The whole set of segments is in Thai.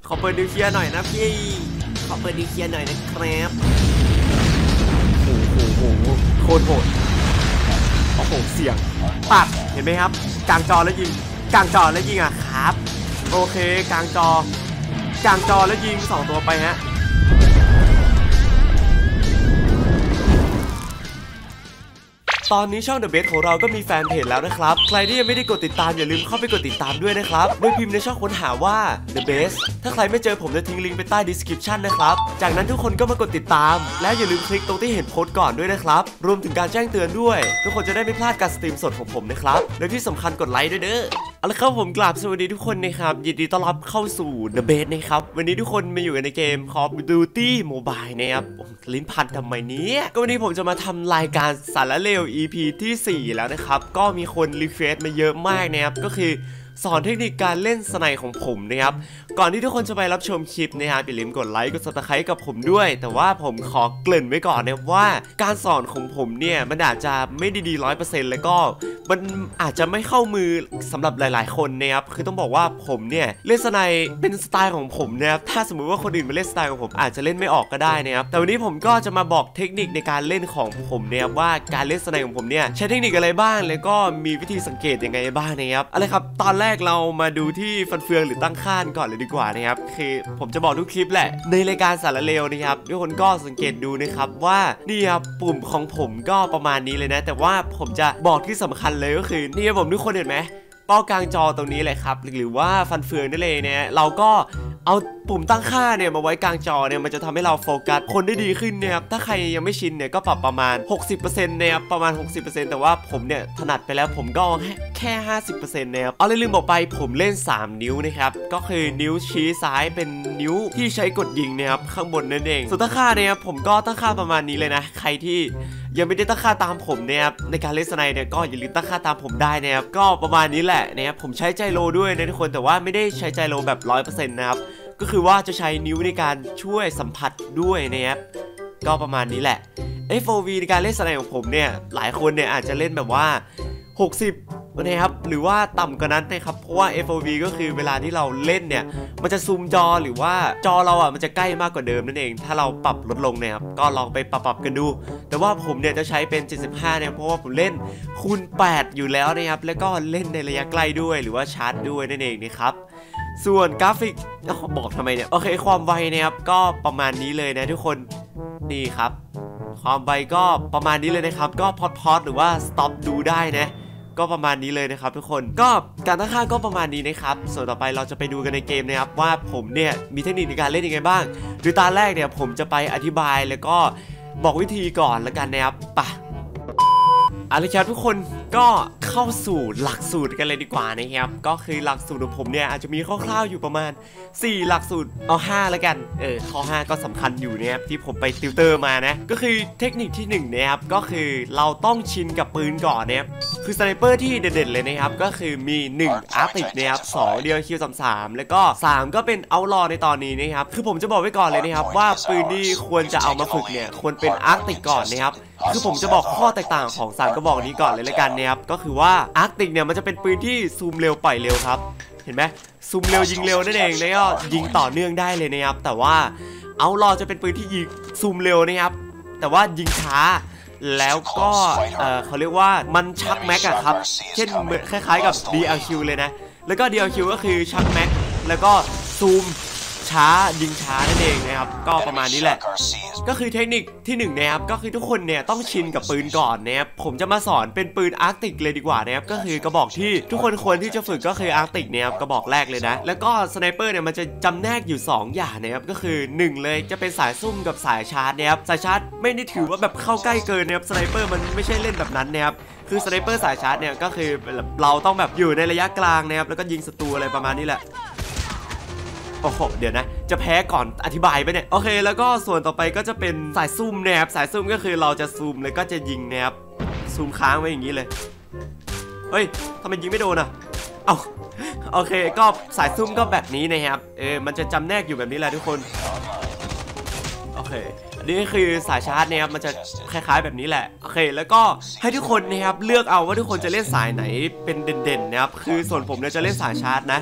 ขอเปิดนิวเคลียร์หน่อยนะพี่ขอเปิดนิวเคลียร์หน่อยนะครับโอ้โหโคตรโหดโอ้โหเสียงปัดเห็นไหมครับกลางจอแล้วยิงกลางจอแล้วยิงอ่ะครับโอเคกลางจแล้วยิง2ตัวไปฮะตอนนี้ช่อง The Best ของเราก็มีแฟนเพจแล้วนะครับใครที่ยังไม่ได้กดติดตามอย่าลืมเข้าไปกดติดตามด้วยนะครับโดยพิมพ์ในช่องค้นหาว่า The Best ถ้าใครไม่เจอผมจะทิ้งลิงก์ไปใต้ description นะครับจากนั้นทุกคนก็มากดติดตามและอย่าลืมคลิกตรงที่เห็นโพสต์ก่อนด้วยนะครับรวมถึงการแจ้งเตือนด้วยทุกคนจะได้ไม่พลาดการสตรีมสดของผมนะครับและที่สำคัญกดไลค์ด้วยเด้อเอาละครับผมกราบสวัสดีทุกคนนะครับยินดีต้อนรับเข้าสู่ The Best นะครับวันนี้ทุกคนมาอยู่กันในเกม Call of Duty Mobile นะครับลิ้นพันทำไมเนี้ยก็วันนี้ผมจะมาทำรายการสารเลว EP ที่4แล้วนะครับก็มีคนรีเควสต์มาเยอะมากนะครับก็คือสอนเทคนิคการเล่นสไนป์ของผมนะครับก่อนที่ทุกคนจะไปรับชมคลิปนะครับอย่าลืมกดไลค์กด Subscribe กับผมด้วยแต่ว่าผมขอเกริ่นไว้ก่อนนะว่าการสอนของผมเนี่ยมันอาจจะไม่ดี 100% แล้วก็มันอาจจะไม่เข้ามือสำหรับหลายๆคนนะครับคือต้องบอกว่าผมเนี่ยเล่นสไนป์เป็นสไตล์ของผมนะครับถ้าสมมุติว่าคนอื่นมาเล่นสไตล์ของผมอาจจะเล่นไม่ออกก็ได้นะครับแต่วันนี้ผมก็จะมาบอกเทคนิคในการเล่นของผมนะครับว่าการเล่นสไนป์ของผมเนี่ยใช้เทคนิคอะไรบ้างแล้วก็มีวิธีสังเกตยังไงบ้างนะครับอะไรครับตอนแรกเรามาดูที่ฟันเฟืองหรือตั้งค่าก่อนเลยดีกว่านะครับคือผมจะบอกทุกคลิปแหละในรายการสารเลวนะครับทุกคนก็สังเกตดูนะครับว่านี่ครับปุ่มของผมก็ประมาณนี้เลยนะแต่ว่าผมจะบอกที่สำคัญเลยก็คือนี่ครับผมทุกคนเห็นไหมเป้ากลางจอตรงนี้เลยครับหรือว่าฟันเฟืองนั่นเลยเนี่ยเราก็เอาปุ่มตั้งค่าเนี่ยมาไว้กลางจอเนี่ยมันจะทำให้เราโฟกัสคนได้ดีขึ้นนะครับถ้าใครยังไม่ชินเนี่ยก็ปรับประมาณ 60% นะครับประมาณ 60% แต่ว่าผมเนี่ยถนัดไปแล้วผมก็แค่ 50% นะครับเอาเลยลืมบอกไปผมเล่น3นิ้วนะครับก็คือนิ้วชี้ซ้ายเป็นนิ้วที่ใช้กดยิงนะครับข้างบนนั่นเองส่วนตั้งค่าเนี่ยผมก็ตั้งค่าประมาณนี้เลยนะใครที่ยังไม่ได้ตั้งค่าตามผมนะครับในการเล่นสไนป์เนี่ยก็อย่าลืมตั้งค่าตามผมได้นะครับก็ประมาณนี้แหละนะครับผมใช้ไจโรด้วยนะทุกคนแต่ว่าไม่ได้ใช้ไจโรแบบ 100% นะครับก็คือว่าจะใช้นิ้วในการช่วยสัมผัสด้วยนะครับก็ประมาณนี้แหละ FOV ในการเล่นสไนป์ของผมเนี่ยหลายคนเนี่ยอาจจะเล่นแบบว่า60นะครับหรือว่าต่ำกว่านั้นนะครับเพราะว่า FOV ก็คือเวลาที่เราเล่นเนี่ยมันจะซูมจอหรือว่าจอเราอ่ะมันจะใกล้มากกว่าเดิมนั่นเองถ้าเราปรับลดลงเนี่ยครับก็ลองไปปรับกันดูแต่ว่าผมเนี่ยจะใช้เป็น75เนี่ยเพราะว่าผมเล่นคูณ8อยู่แล้วนะครับแล้วก็เล่นในระยะใกล้ด้วยหรือว่าชาร์จด้วยนั่นเองนะครับส่วนกราฟิกบอกทำไมเนี่ยโอเคความไวนะครับก็ประมาณนี้เลยนะทุกคนนี่ครับความไวก็ประมาณนี้เลยนะครับก็พอดหรือว่าสต็อปดูได้นะก็ประมาณนี้เลยนะครับทุกคนก็การตั้งค่าก็ประมาณนี้นะครับส่วนต่อไปเราจะไปดูกันในเกมนะครับว่าผมเนี่ยมีเทคนิคในการเล่นยังไงบ้างโดยตอนแรกเนี่ยผมจะไปอธิบายแล้วก็บอกวิธีก่อนแล้วกันนะครับไปเอาละครับทุกคนก็เข้าสู่หลักสูตรกันเลยดีกว่านะครับก็คือหลักสูตรของผมเนี่ยอาจจะมีคร่าวๆอยู่ประมาณ4หลักสูตรเอา5แล้วกันข้อ5ก็สำคัญอยู่นะครับที่ผมไปติวเตอร์มานะก็คือเทคนิคที่1นะครับก็คือเราต้องชินกับปืนก่อนนะครับคือสไนเปอร์ที่เด่นๆเลยนะครับก็คือมี1อาร์ติกนะครับ2เดียวคิว33แล้วก็3ก็เป็นเอาท์ลอในตอนนี้นะครับคือผมจะบอกไว้ก่อนเลยนะครับว่าปืนที่ควรจะเอามาฝึกเนี่ยควรเป็นอาร์ติกก่อนนะครับคือผมจะบอกข้อแตกต่างของ3กระบอกนี้ก่อนเลยละกันนะครับก็คือว่าอาร์ติกเนี่ยมันจะเป็นปืนที่ซูมเร็วปล่อยเร็วครับเห็นไหมซูมเร็วยิงเร็วนั่นเองแล้วก็ยิงต่อเนื่องได้เลยนะครับแต่ว่าเอาท์ลอจะเป็นปืนที่ยิงซูมเร็วนะครับแต่ว่ายิงช้าแล้วก็เขาเรียกว่ามันชักแม็กอะครับเช่นคล้ายๆกับ DLQ เลยนะแล้วก็ DLQ ก็คือชักแม็กแล้วก็ซูมช้ายิงช้านั่นเองนะครับก็ประมาณนี้แหละก็คือเทคนิคที่1นะครับก็คือทุกคนเนี่ยต้องชินกับปืนก่อนนะครับผมจะมาสอนเป็นปืนอาร์ติกเลยดีกว่านะครับก็คือกระบอกที่ทุกคนควรที่จะฝึกก็คืออาร์ติกเนี่ยครับกระบอกแรกเลยนะแล้วก็สไนเปอร์เนี่ยมันจะจำแนกอยู่2อย่างนะครับก็คือ1เลยจะเป็นสายซุ่มกับสายชาร์จนะครับสายชาร์จไม่ได้ถือว่าแบบเข้าใกล้เกินนะครับสไนเปอร์มันไม่ใช่เล่นแบบนั้นนะครับคือสไนเปอร์สายชาร์จเนี่ยก็คือเราต้องแบบอยู่ในระยะกลางนะครับแล้วก็ยิงศัตรูอะไรประมาณนี้แหละโอ้โหเดี๋ยวนะจะแพ้ก่อนอธิบายไปเนี่ยโอเคแล้วก็ส่วนต่อไปก็จะเป็นสายซุ่มนะครับสายซุ่มก็คือเราจะซูมแล้วก็จะยิงนะครับซูมค้างไว้อย่างนี้เลยเฮ้ยทำไมยิงไม่โดนอ่ะเอาโอเคก็สายซุ่มก็แบบนี้นะครับมันจะจำแนกอยู่แบบนี้แหละทุกคนโอเคอันนี้คือสายชาร์จนะครับมันจะคล้ายๆแบบนี้แหละโอเคแล้วก็ให้ทุกคนนะครับเลือกเอาว่าทุกคนจะเล่นสายไหนเป็นเด่นๆนะครับคือส่วนผมเนี่ยจะเล่นสายชาร์จนะ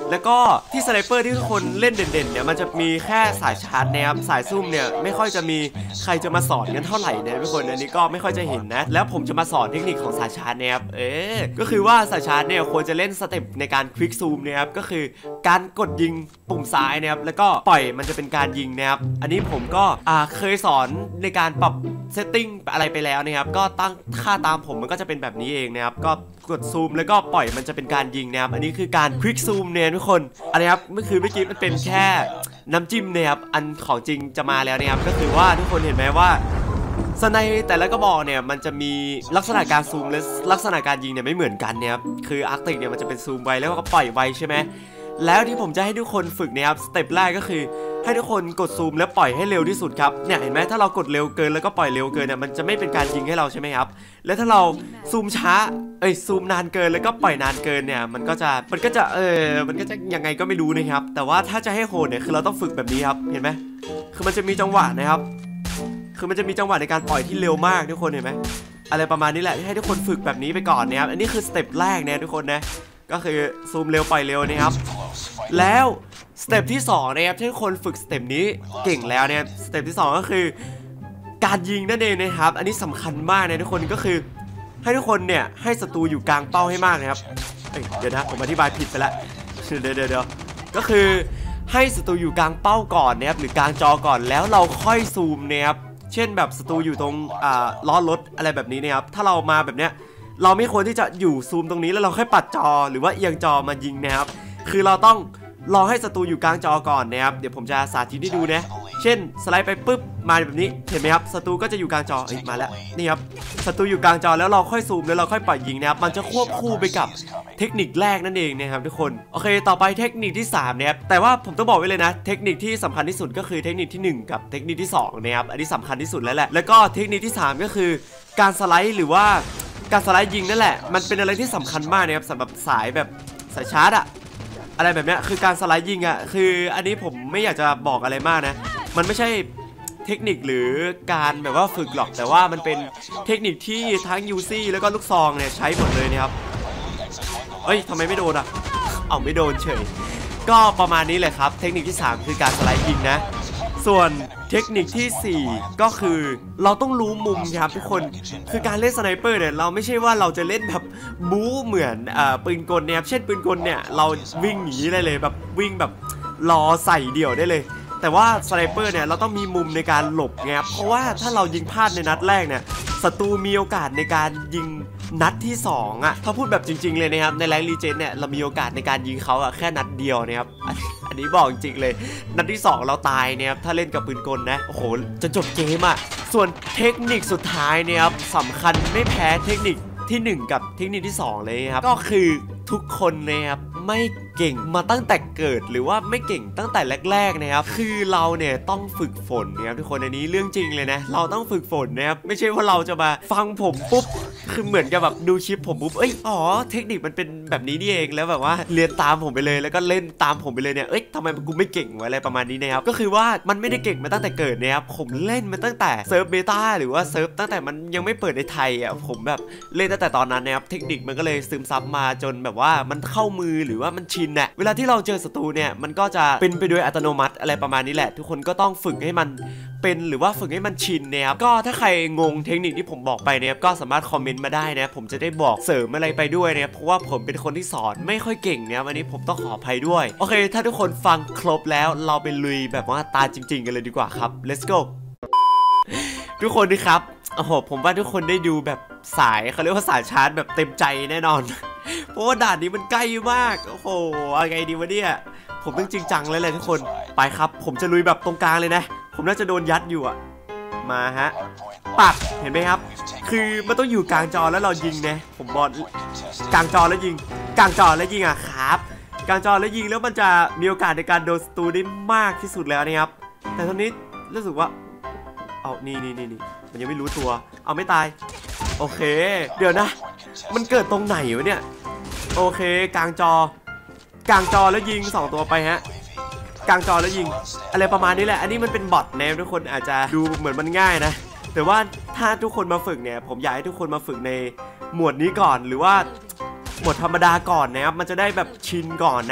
แล้วก็ที่สไนเปอร์ที่ทุกคนเล่นเด่นๆเนี่ยมันจะมีแค่สายชาร์จนะครับสายซุ่มเนี่ยไม่ค่อยจะมีใครจะมาสอนกันเท่าไหร่นะทุกคนอันนี้ก็ไม่ค่อยจะเห็นนะแล้วผมจะมาสอนเทคนิคของสายชาร์จนะครับก็คือว่าสายชาร์จเนี่ยควรจะเล่นสเต็ปในการควิกซูมนะครับก็คือการกดยิงปุ่มซ้ายนะครับแล้วก็ปล่อยมันจะเป็นการยิงนะครับอันนี้ผมก็เคยสอนในการปรับเซตติ้งอะไรไปแล้วนะครับก็ตั้งค่าตามผมมันก็จะเป็นแบบนี้เองนะครับก็กดซูมแล้วก็ปล่อยมันจะเป็นการยิงนะครับอันนี้คือการควิกซูมเนี่ยทุกคนอันนี้ครับเมื่อกี้มันเป็นแค่น้ำจิ้มนะครับอันของจริงจะมาแล้วนะครับก็คือว่าทุกคนเห็นไหมว่าสไนแต่ละกระบอกเนี่ยมันจะมีลักษณะการซูมและลักษณะการยิงเนี่ยไม่เหมือนกันนะครับคืออาร์ติกเนี่ยมันจะเป็นซูมไวแล้วก็ปล่อยไวใช่ไหมแล้วที่ผมจะให้ทุกคนฝึกนะครับสเต็ปแรกก็คือให้ทุกคนกดซูมแล้วปล่อยให้เร็วที่สุดครับเนี่ยเห็นไหมถ้าเรากดเร็วเกินแล้วก็ปล่อยเร็วเกินเนี่ยมันจะไม่เป็นการยิงให้เราใช่ไหมครับแล้วถ้าเราซูมช้าซูมนานเกินแล้วก็ปล่อยนานเกินเนี่ยมันก็จะยังไงก็ไม่รู้นะครับแต่ว่าถ้าจะให้โหดเนี่ยคือเราต้องฝึกแบบนี้ครับเห็นไหมคือมันจะมีจังหวะนะครับคือมันจะมีจังหวะในการปล่อยที่เร็วมากทุกคนเห็นไหมอะไรประมาณนี้แหละให้ทุกคนฝึกแบบนี้ไปก่อนนะครับอันนี้คือสเต็ปแรกเนี่ยทุกคนนะก็คือซูมเร็วปล่อยเร็วนะครับแล้วสเต็ปที่2นะครับที่ทุกคนฝึกสเต็ปนี้เก่งแล้วเนี่ยสเต็ปที่2ก็คือการยิงนั่นเองนะครับอันนี้สำคัญมากนะทุกคนก็คือให้ทุกคนเนี่ยให้ศัตรูอยู่กลางเป้าให้มากนะครับเดี๋ยวนะผมอธิบายผิดไปแล้วเดี๋ยวก็คือให้ศัตรูอยู่กลางเป้าก่อนนะครับหรือกลางจอก่อนแล้วเราค่อยซูมนะครับเช่นแบบศัตรูอยู่ตรงล้อรถอะไรแบบนี้นะครับถ้าเรามาแบบเนี้ยเราไม่ควรที่จะอยู่ซูมตรงนี้แล้วเราค่อยปัดจอหรือว่าเอียงจอมายิงนะครับคือเราต้องรอให้ศัตรูอยู่กลางจอก่อนนะครับเดี๋ยวผมจะสาธิตให้ดูนะเช่นสไลด์ไปปุ๊บมาแบบนี้เห็นไหมครับศัตรูก็จะอยู่กลางจอมาแล้วนี่ครับศัตรูอยู่กลางจอแล้วเราค่อยซูมแล้วเราค่อยปล่อยยิงนะครับมันจะควบคู่ไปกับเทคนิคแรกนั่นเองนะครับทุกคนโอเคต่อไปเทคนิคที่3นะครับแต่ว่าผมต้องบอกไว้เลยนะเทคนิคที่สำคัญที่สุดก็คือเทคนิคที่1กับเทคนิคที่2นะครับอันนี้สำคัญที่สุดแล้วแหละแล้วก็เทคนิคที่3ก็คือการสไลด์หรือว่าการสไลด์ยิงนั่นแหละมันเป็นอะไรที่สำคัญมากนะครับสำหรับสายแบบสายชาร์จอะไรแบบนี้คือการสไลด์ยิงคืออันนี้ผมไม่อยากจะบอกอะไรมากนะมันไม่ใช่เทคนิคหรือการแบบว่าฝึกหรอกแต่ว่ามันเป็นเทคนิคที่ทั้งยูซี่แล้วก็ลูกซองเนี่ยใช้หมดเลยนะครับทำไมไม่โดนเอาไม่โดนเฉยก็ประมาณนี้เลยครับเทคนิคที่3คือการสไลด์ยิงนะส่วนเทคนิคที่4ก็คือเราต้องรู้มุมครับทุกคนคือการเล่นสไนเปอร์เนี่ยเราไม่ใช่ว่าเราจะเล่นแบบบู๊เหมือนปืนกลเนี่ยเช่นปืนกลเนี่ยเราวิ่งหนีได้เลยแบบวิ่งแบบรอใส่เดี่ยวได้เลยแต่ว่าสไนเปอร์เนี่ยเราต้องมีมุมในการหลบไงครับเพราะว่าถ้าเรายิงพลาดในนัดแรกเนี่ยศัตรูมีโอกาสในการยิงนัดที่2ถ้าพูดแบบจริงๆเลยนะครับในแรงรีเจนเนี่ยเรามีโอกาสในการยิงเขาแค่นัดเดียวนะครับอันนี้บอกจริงๆเลยนัดที่2เราตายเนี่ยครับถ้าเล่นกับปืนกลนะโอ้โหจะจบเกมส่วนเทคนิคสุดท้ายเนี่ยครับสำคัญไม่แพ้เทคนิคที่1กับเทคนิคที่2เลยครับก็คือทุกคนนะครับไม่เก่งมาตั้งแต่เกิดหรือว่าไม่เก่งตั้งแต่แรกๆนะครับคือเราเนี่ยต้องฝึกฝนนะครับทุกคนอันนี้เรื่องจริงเลยนะเราต้องฝึกฝนนะครับไม่ใช่ว่าเราจะมาฟังผมปุ๊บคือเหมือนกับแบบดูชิปผมปุ๊บเทคนิคมันเป็นแบบนี้นี่เองแล้วแบบว่าเรียนตามผมไปเลยแล้วก็เล่นตามผมไปเลยเนี่ยทำไมกูไม่เก่งวะอะไรประมาณนี้นะครับก็คือว่ามันไม่ได้เก่งมาตั้งแต่เกิดนะครับผมเล่นมาตั้งแต่เซิร์ฟเบต้าหรือว่าเซิร์ฟตั้งแต่มันยังไม่เปิดในไทยผมแบบเล่นตั้งแต่ตอนนั้นนะครับเทคนิคมันก็เลยซึมซับมาจนแบบว่ามันเข้ามือหรือว่ามันชินเวลาที่เราเจอศัตรูเนี่ยมันก็จะเป็นไปโดยอัตโนมัติอะไรประมาณนี้แหละทุกคนก็ต้องฝึกให้มันเป็นหรือว่าฝึกให้มันชินนะครับก็ถ้าใครงงเทคนิคที่ผมบอกไปเนี่ยก็สามารถคอมเมนต์มาได้นะผมจะได้บอกเสริมอะไรไปด้วยนะเพราะว่าผมเป็นคนที่สอนไม่ค่อยเก่งเนี่ยวันนี้ผมต้องขออภัยด้วยโอเคถ้าทุกคนฟังครบแล้วเราไปลุยแบบว่าตาจริงๆกันเลยดีกว่าครับ let's go ทุกคนนะครับโอ้โหผมว่าทุกคนได้ดูแบบสายเขาเรียกว่าสายชาร์จแบบเต็มใจแน่นอนเพราะว่าด่านนี้มันใกล้มากโอ้โหอะไรดีวะเนี่ยผมต้องจริงจังเลยทุกคนไปครับผมจะลุยแบบตรงกลางเลยนะผมน่าจะโดนยัดอยู่มาปัดเห็นไหมครับคือมันต้องอยู่กลางจอแล้วเรายิงนะผมบอลกลางจอแล้วยิงกลางจอแล้วยิงครับกลางจอแล้วยิงแล้วมันจะมีโอกาสในการโดนศัตรูได้มากที่สุดแล้วนะครับแต่ตอนนี้รู้สึกว่านี่มันยังไม่รู้ตัวเอาไม่ตายโอเคเดี๋ยวนะมันเกิดตรงไหนวะเนี่ยโอเคกลางจแล้วยิง2ตัวไปกลางจอแล้วยิงอะไรประมาณนี้แหละอันนี้มันเป็นบอทนะทุกคนอาจจะดูเหมือนมันง่ายนะแต่ว่าถ้าทุกคนมาฝึกเนี่ยผมอยากให้ทุกคนมาฝึกในหมวดนี้ก่อนหรือว่าหมวดธรรมดาก่อนนะครับมันจะได้แบบชินก่อนนะ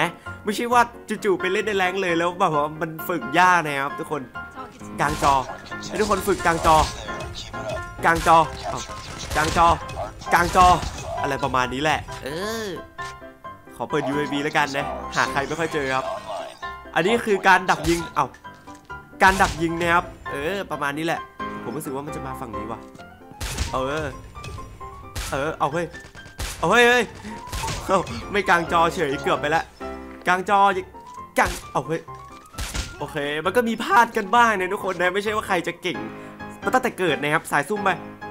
ไม่ใช่ว่าจู่ๆไปเล่นในแรงเลยแล้วแบบว่ามันฝึกยากนะครับทุกคนกลางจอให้ทุกคนฝึกกลางจอกลางจอกลางจอกลางจออะไรประมาณนี้แหละขอเปิด UAV แล้วกันนะหาใครไม่ค่อยเจอครับอันนี้คือการดักยิงการดักยิงนะครับประมาณนี้แหละผมรู้สึกว่ามันจะมาฝั่งนี้ว่ะเอาเฮ้ยไม่กลางจอเฉยเกือบไปแล้วกลางจอกลางเอาเฮ้ยโอเคมันก็มีพลาดกันบ้างนะทุกคนนะไม่ใช่ว่าใครจะเก่งมาตั้งแต่เกิดนะครับสายซุ่มไป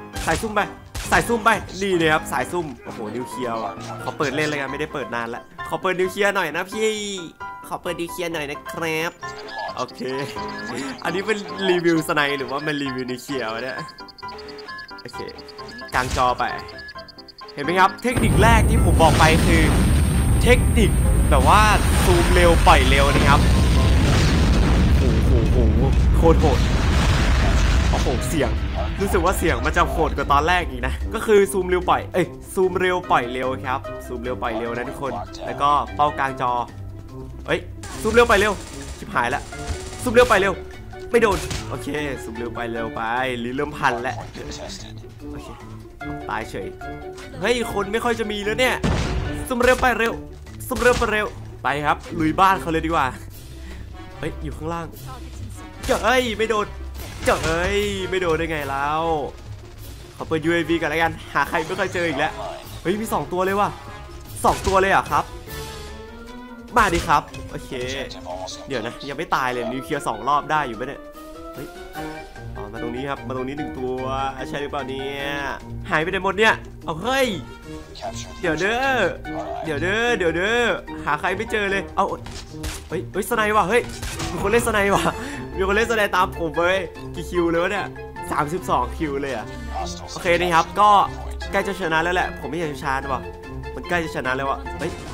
นี่นะครับสายซุ่มโอ้โหนิวเคลียร์ว่ะขอเปิดเล่นเลยกันไม่ได้เปิดนานแล้วขอเปิดนิวเคลียร์หน่อยนะพี่ขอเปิดนิวเคลียร์หน่อยนะครับโอเคอันนี้เป็นรีวิวสไนหรือว่าเป็นรีวิวนิวเคลียร์วะเนี่ยโอเคกลางจอไปเห็นไหมครับเทคนิคแรกที่ผมบอกไปคือเทคนิคแบบว่าซูมเร็วปล่อยเร็วนะครับโอ้โหโคตรโหดโอ้โหเสียงรู้สึกว่าเสียงมันจะโหดกว่าตอนแรกอีกนะก็คือซูมเร็วปล่อยซูมเร็วปล่อยเร็วครับซูมเร็วปล่อยเร็วนะทุกคนแล้วก็เป้ากลางจอซูมเร็วไปเร็วชิบหายแล้วซูมเร็วไปเร็วไม่โดนโอเคซูมเร็วไปเร็วไปลิ้นเริ่มพันแล้วโอเคตายเฉยเฮ้ยคนไม่ค่อยจะมีแล้วเนี่ยซูมเร็วไปเร็วซูมเร็วไปเร็วไปครับลุยบ้านเขาเลยดีกว่าอยู่ข้างล่างไม่โดนไม่โดนได้ไงแล้วขอเปิด UAV กันแล้วกันหาใครไม่ค่อยเจออีกแล้วมี2ตัวเลยว่ะ2ตัวเลยอ่ะครับมาดิครับโอเคเดี๋ยวนะยังไม่ตายเลยนิวเคลียร์2รอบได้อยู่ไหมเนี่ยมาตรงนี้ครับมาตรงนี้1ตัวใช่หรือเปล่าเนี่ยหายไปไหนหมดเนี่ยเอาเฮ้ยเดี๋ยวเด้อหาใครไม่เจอเลยเอาสไนว่ะเฮ้ยมีคนเล่นสไนว่ะมีคนเล่นสไนตามผมไปกี่คิวเลยวะเนี่ย32คิวเลยอ่ะโอเคนี่ครับก็ใกล้จะชนะแล้วแหละผมไม่อยากจะช้านะว่ะมันใกล้จะชนะแล้วว่ะ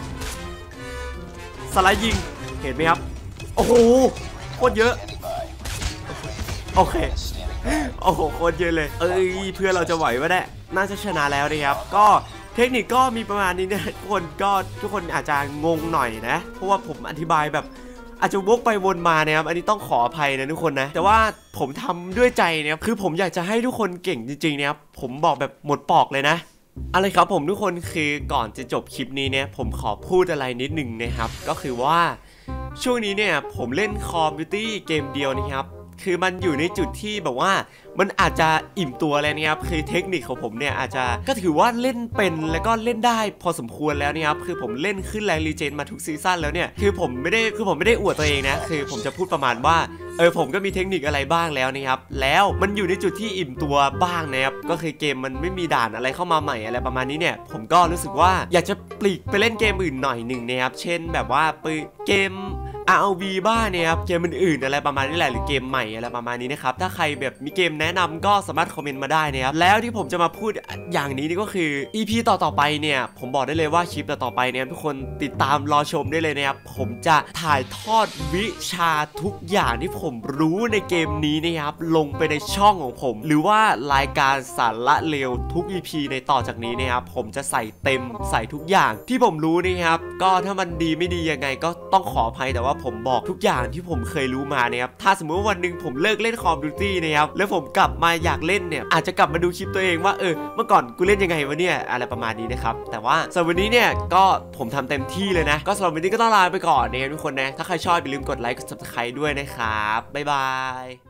สไลด์ยิงเห็นไหมครับโอ้โหโคตรเยอะโอเคโอ้โหโคตรเยอะเลยเพื่อเราจะไหววะเนี่ยน่าจะชนะแล้วนะครับก็เทคนิคก็มีประมาณนี้นะทุกคนอาจจะงงหน่อยนะเพราะว่าผมอธิบายแบบอาจจะวกไปวนมานะครับอันนี้ต้องขออภัยนะทุกคนนะแต่ว่าผมทำด้วยใจนะครับคือผมอยากจะให้ทุกคนเก่งจริงๆนะครับผมบอกแบบหมดปอกเลยนะอะไรครับผมทุกคนคือก่อนจะจบคลิปนี้เนี่ยผมขอพูดอะไรนิดหนึ่งนะครับก็คือว่าช่วงนี้เนี่ยผมเล่น Call of Duty เกมเดียวนะครับคือมันอยู่ในจุดที่แบบว่ามันอาจจะอิ่มตัวแล้วนะครับคือเทคนิคของผมเนี่ยอาจจะก็ถือว่าเล่นเป็นแล้วก็เล่นได้พอสมควรแล้วนะครับคือผมเล่นขึ้นแรงรีเจนมาทุกซีซั่นแล้วเนี่ยคือผมไม่ได้อวดตัวเองนะคือผมจะพูดประมาณว่าผมก็มีเทคนิคอะไรบ้างแล้วนะครับแล้วมันอยู่ในจุดที่อิ่มตัวบ้างนะครับก็คือเกมมันไม่มีด่านอะไรเข้ามาใหม่อะไรประมาณนี้เนี่ยผมก็รู้สึกว่าอยากจะปลีกไปเล่นเกมอื่นหน่อยหนึ่งนะครับเช่นแบบว่าเกมROV บ้างเนี่ยครับเกมอื่นๆอะไรประมาณนี้แหละหรือเกมใหม่อะไรประมาณนี้นะครับถ้าใครแบบมีเกมแนะนำก็สามารถคอมเมนต์มาได้นะครับแล้วที่ผมจะมาพูดอย่างนี้นี่ก็คือ EP ต่อไปเนี่ยผมบอกได้เลยว่าคลิปต่อไปเนี่ยทุกคนติดตามรอชมได้เลยนะครับผมจะถ่ายทอดวิชาทุกอย่างที่ผมรู้ในเกมนี้นะครับลงไปในช่องของผมหรือว่ารายการสาระเลวทุก EP ในต่อจากนี้นะครับผมจะใส่เต็มใส่ทุกอย่างที่ผมรู้นะครับก็ถ้ามันดีไม่ดียังไงก็ต้องขออภัยแต่ว่าผมบอกทุกอย่างที่ผมเคยรู้มานะครับถ้าสมมติว่าวันหนึ่งผมเลิกเล่น Call of Duty นะครับแล้วผมกลับมาอยากเล่นเนี่ยอาจจะกลับมาดูคลิปตัวเองว่าเมื่อก่อนกูเล่นยังไงวะเนี่ยอะไรประมาณนี้นะครับแต่ว่าสำหรับวันนี้เนี่ยก็ผมทำเต็มที่เลยนะก็สำหรับวันนี้ก็ต้องลาไปก่อนนะครับทุกคนนะถ้าใครชอบอย่าลืมกดไลค์กด Subscribe ด้วยนะครับบ๊ายบาย